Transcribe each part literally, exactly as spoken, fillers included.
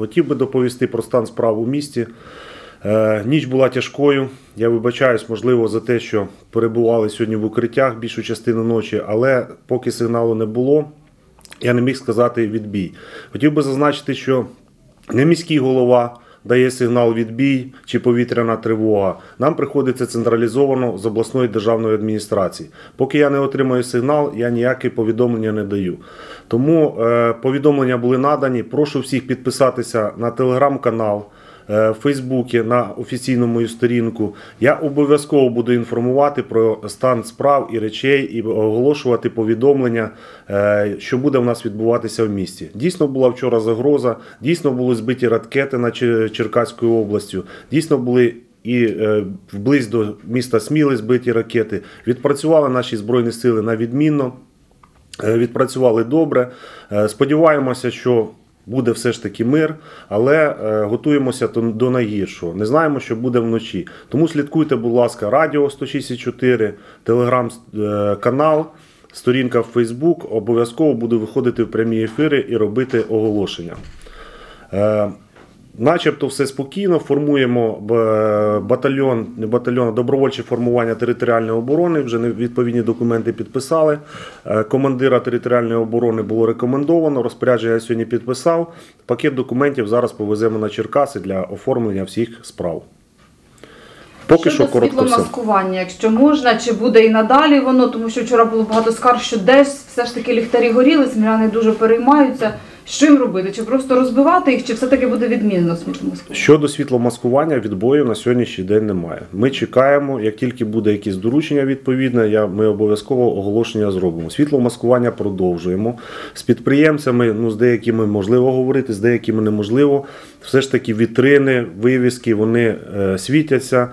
Хотів би доповісти про стан справ у місті. Ніч була тяжкою. Я вибачаюсь, можливо, за те, що перебували сьогодні в укриттях більшу частину ночі, але поки сигналу не було, я не міг сказати відбій. Хотів би зазначити, що не міський голова дає сигнал відбій чи повітряна тривога. Нам приходиться централізовано з обласної державної адміністрації. Поки я не отримаю сигнал, я ніякі повідомлення не даю. Тому е, повідомлення були надані. Прошу всіх підписатися на телеграм-канал, в Фейсбуці, на офіційну мою сторінку. Я обов'язково буду інформувати про стан справ і речей і оголошувати повідомлення, що буде в нас відбуватися в місті. Дійсно була вчора загроза, дійсно були збиті ракети над Черкаською областю, дійсно були і вблизь до міста Сміли збиті ракети. Відпрацювали наші Збройні сили на відмінно, відпрацювали добре. Сподіваємося, що буде все ж таки мир, але е, готуємося до найгіршого. Не знаємо, що буде вночі. Тому слідкуйте, будь ласка, радіо сто шістдесят чотири, телеграм-канал, сторінка в Фейсбук. Обов'язково буду виходити в прямі ефіри і робити оголошення. Е, Начебто все спокійно, формуємо батальйон, не батальйон, а добровольче формування територіальної оборони, вже відповідні документи підписали. Командира територіальної оборони було рекомендовано, розпорядження я сьогодні підписав. Пакет документів зараз повеземо на Черкаси для оформлення всіх справ. Поки що коротко все. Світломаскування, якщо можна, чи буде і надалі воно, тому що вчора було багато скарг, що десь все ж таки ліхтарі горіли, сміляни дуже переймаються. Що їм робити? Чи просто розбивати їх, чи все-таки буде відмінно світломаскування? Щодо світломаскування, відбою на сьогоднішній день немає. Ми чекаємо, як тільки буде якесь доручення відповідне, я, ми обов'язково оголошення зробимо. Світломаскування продовжуємо. З підприємцями, ну, з деякими можливо говорити, з деякими неможливо. Все ж таки вітрини, вивіски, вони е, світяться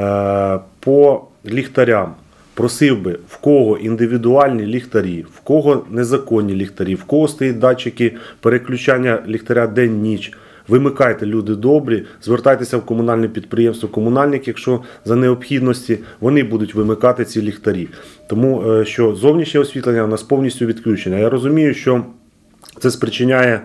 е, по ліхтарям. Просив би, в кого індивідуальні ліхтарі, в кого незаконні ліхтарі, в кого стоять датчики переключання ліхтаря день-ніч. Вимикайте, люди добрі, звертайтеся в комунальне підприємство «Комунальник», якщо за необхідності, вони будуть вимикати ці ліхтарі. Тому що зовнішнє освітлення у нас повністю відключене. Я розумію, що це спричиняє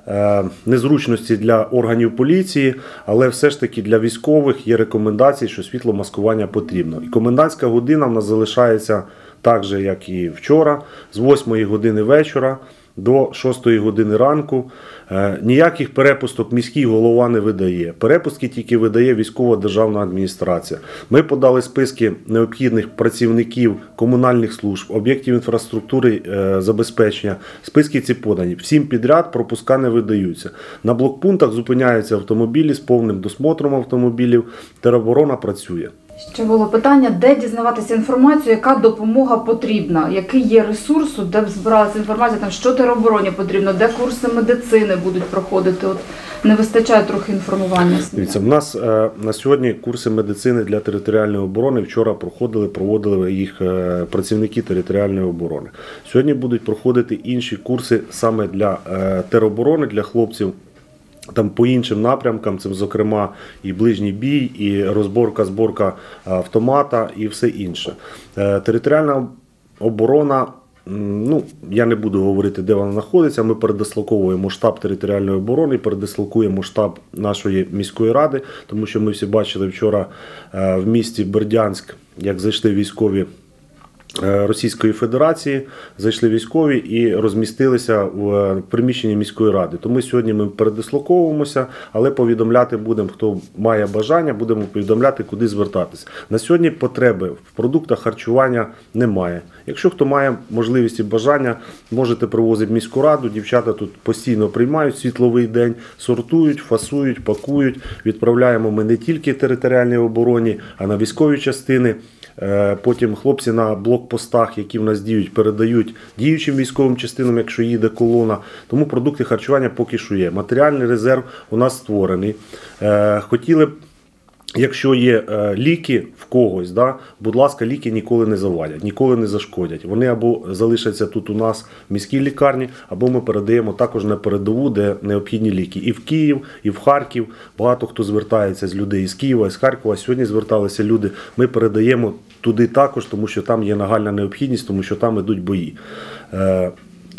незручності для органів поліції, але все ж таки для військових є рекомендації, що світломаскування потрібно. І комендантська година в нас залишається так же, як і вчора, з восьмої години вечора до шостої години ранку. Ніяких перепусток міський голова не видає. Перепустки тільки видає військова державна адміністрація. Ми подали списки необхідних працівників комунальних служб, об'єктів інфраструктури забезпечення. Списки ці подані. Всім підряд пропуска не видаються. На блокпунктах зупиняються автомобілі з повним досмотром автомобілів. Тероборона працює. Ще було питання, де дізнаватися інформацію, яка допомога потрібна, який є ресурс, де б збиралася інформація, там, що теробороні потрібно, де курси медицини будуть проходити. От не вистачає трохи інформування. Дивіться, в нас е, на сьогодні курси медицини для територіальної оборони вчора проходили, проводили їх е, працівники територіальної оборони. Сьогодні будуть проходити інші курси саме для е, тероборони, для хлопців. Там по іншим напрямкам, це, зокрема, і ближній бій, і розборка, зборка автомата, і все інше. Територіальна оборона, ну, я не буду говорити, де вона знаходиться, ми передислоковуємо штаб територіальної оборони, передислокуємо штаб нашої міської ради, тому що ми всі бачили вчора в місті Бердянськ, як зайшли військові Російської Федерації, зайшли військові і розмістилися в приміщенні міської ради. Тому сьогодні ми передислоковуємося, але повідомляти будемо, хто має бажання, будемо повідомляти, куди звертатися. На сьогодні потреби в продуктах харчування немає. Якщо хто має можливість і бажання, можете привозити в міську раду, дівчата тут постійно приймають світловий день, сортують, фасують, пакують. Відправляємо ми не тільки територіальній обороні, а на військові частини. Потім хлопці на блокпостах, які в нас діють, передають діючим військовим частинам, якщо їде колона. Тому продукти харчування поки що є. Матеріальний резерв у нас створений. Хотіли б, якщо є ліки в когось, да, будь ласка, ліки ніколи не завадять, ніколи не зашкодять. Вони або залишаться тут у нас в міській лікарні, або ми передаємо також на передову, де необхідні ліки. І в Київ, і в Харків. Багато хто звертається з людей із Києва, з Харкова. Сьогодні зверталися люди. Ми передаємо туди також, тому що там є нагальна необхідність, тому що там йдуть бої.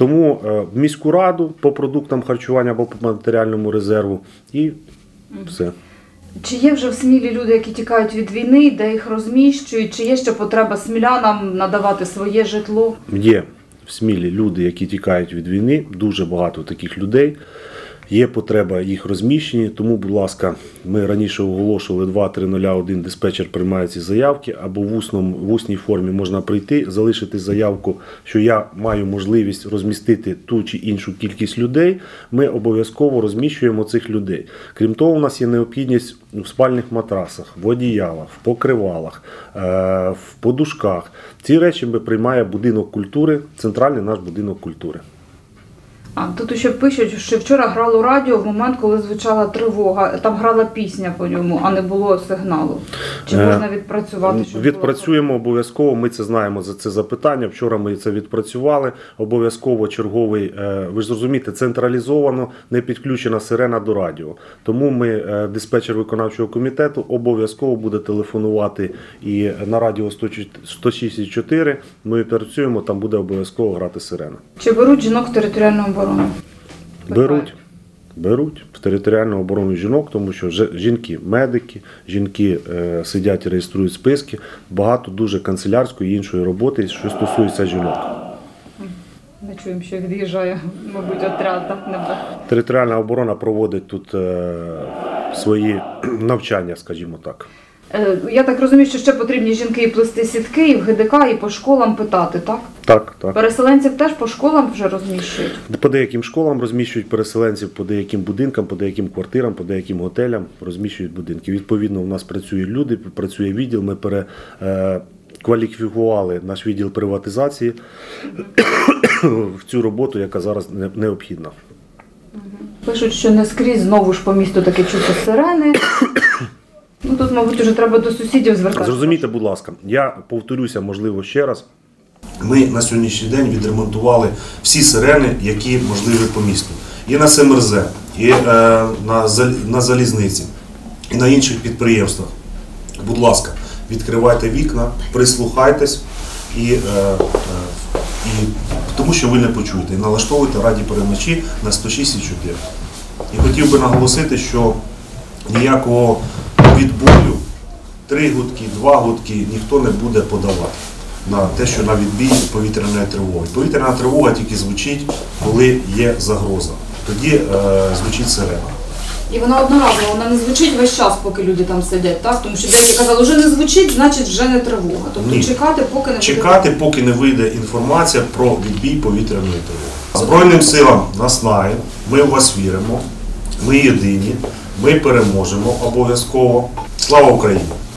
Тому е, в міську раду по продуктам харчування або по матеріальному резерву і все. Чи є вже в Смілі люди, які тікають від війни, де їх розміщують? Чи є ще потреба смілянам надавати своє житло? Є в Смілі люди, які тікають від війни, дуже багато таких людей. Є потреба їх розміщення, тому, будь ласка, ми раніше оголошували два три нуль один, диспетчер приймає ці заявки, або в, усному, в усній формі можна прийти, залишити заявку, що я маю можливість розмістити ту чи іншу кількість людей, ми обов'язково розміщуємо цих людей. Крім того, у нас є необхідність в спальних матрасах, в одіялах, в покривалах, в подушках. Ці речі приймає будинок культури, центральний наш будинок культури. А тут ще пишуть, що вчора грало радіо в момент, коли звучала тривога. Там грала пісня по ньому, а не було сигналу. Чи можна відпрацювати? Щоб Відпрацюємо обов'язково, ми це знаємо за це запитання. Вчора ми це відпрацювали. Обов'язково черговий, ви ж зрозумієте, централізовано, не підключена сирена до радіо. Тому ми, диспетчер виконавчого комітету, обов'язково буде телефонувати і на радіо сто шість чотири. Ми працюємо, там буде обов'язково грати сирена. Чи беруть жінок в територіальну оборону? Беруть. Беруть в територіальну оборону жінок, тому що жінки медики, жінки е, сидять і реєструють списки, багато дуже канцелярської і іншої роботи, що стосується жінок. Не чуємо, що від'їжджає, мабуть, отряд, так не буде. Територіальна оборона проводить тут е, свої навчання, скажімо так. Я так розумію, що ще потрібні жінки і плести сітки, і в ге де ка, і по школам питати, так? Так, так. Переселенців теж по школам вже розміщують? По деяким школам розміщують переселенців, по деяким будинкам, по деяким квартирам, по деяким готелям розміщують будинки. Відповідно, у нас працюють люди, працює відділ, ми перекваліфікували наш відділ приватизації в цю роботу, яка зараз необхідна. Пишуть, що не скрізь знову ж по місту таке чути сирени. Ну, тут, мабуть, вже треба до сусідів звертатися. Зрозумійте, будь ласка, я повторюся, можливо, ще раз. Ми на сьогоднішній день відремонтували всі сирени, які можливі по місту. І на ес ем ер зет, і е, на, на залізниці, і на інших підприємствах. Будь ласка, відкривайте вікна, прислухайтесь, і, е, е, і, тому що ви не почуєте. І налаштовуйте радіоперемичі на сто шість чотири. І хотів би наголосити, що ніякого від болю, три гудки, два гудки ніхто не буде подавати на те, що на відбій повітряної тривоги. Повітряна тривога тільки звучить, коли є загроза. Тоді е, звучить сирена. І вона одноразова, вона не звучить весь час, поки люди там сидять, так? Тому що деякі казали, вже не звучить, значить вже не тривога. Тобто Ні. чекати, поки не Чекати, буде... поки не вийде інформація про відбій повітряної тривоги. Збройним силам наснаєм, ми в вас віримо, ми єдині. Ми переможемо обов'язково. Слава Україні!